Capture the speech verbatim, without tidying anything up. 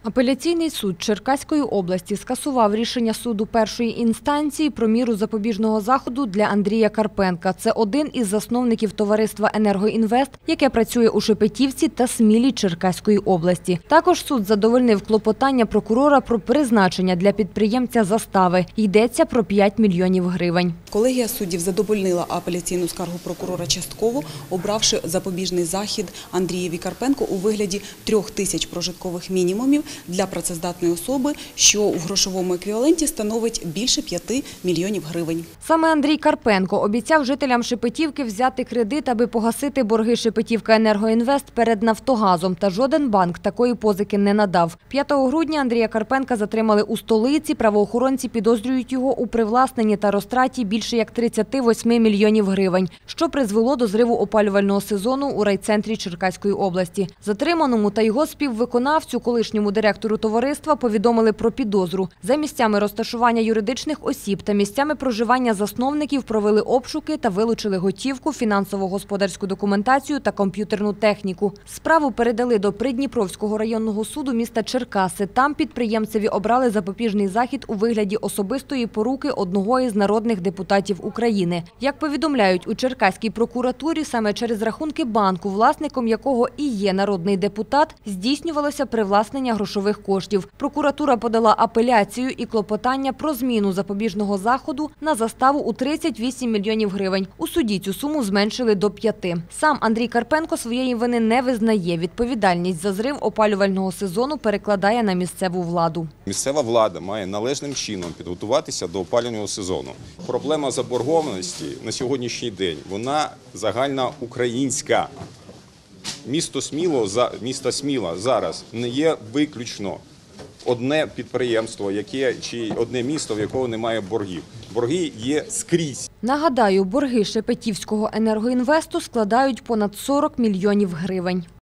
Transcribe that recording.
Апеляційний суд Черкаської області скасував рішення суду першої інстанції про міру запобіжного заходу для Андрія Карпенка. Це один із засновників товариства «Енергоінвест», яке працює у Шепетівці та Смілі Черкаської області. Також суд задовольнив клопотання прокурора про призначення для підприємця застави. Йдеться про п'ять мільйонів гривень. Колегія суддів задовольнила апеляційну скаргу прокурора частково, обравши запобіжний захід Андрієві Карпенку у вигляді трьох тисяч прожиткових мінімумів для працездатної особи, що у грошовому еквіваленті становить більше п'яти мільйонів гривень. Саме Андрій Карпенко обіцяв жителям Шепетівки взяти кредит, аби погасити борги Шепетівка «Енергоінвест» перед «Нафтогазом», та жоден банк такої позики не надав. п'ятого грудня Андрія Карпенка затримали у столиці. Правоохоронці підозрюють його у привласненні та розтраті більше як тридцяти восьми мільйонів гривень, що призвело до зриву опалювального сезону у райцентрі Черкаської області. Затриманому та його співвиконавцю, колишньому директору товариства, повідомили про підозру. За місцями розташування юридичних осіб та місцями проживання засновників провели обшуки та вилучили готівку, фінансово-господарську документацію та комп'ютерну техніку. Справу передали до Придніпровського районного суду міста Черкаси. Там підприємцеві обрали запобіжний захід у вигляді особистої поруки одного із народних депутатів України. Як повідомляють у Черкаській прокуратурі, саме через рахунки банку, власником якого і є народний депутат, здійснювалося привласнення грошових коштів. Прокуратура подала апеляцію і клопотання про зміну запобіжного заходу на заставу у тридцять вісім мільйонів гривень. У суді цю суму зменшили до п'яти. Сам Андрій Карпенко своєї вини не визнає. Відповідальність за зрив опалювального сезону перекладає на місцеву владу. Місцева влада має належним чином підготуватися до опалювального сезону. Проблема заборгованості на сьогоднішній день, вона загальноукраїнська. Місто Сміло, місто Сміла зараз не є виключно одне підприємство, яке, чи одне місто, в якого немає боргів. Борги є скрізь. Нагадаю, борги Шепетівського «Енергоінвесту» складають понад сорок мільйонів гривень.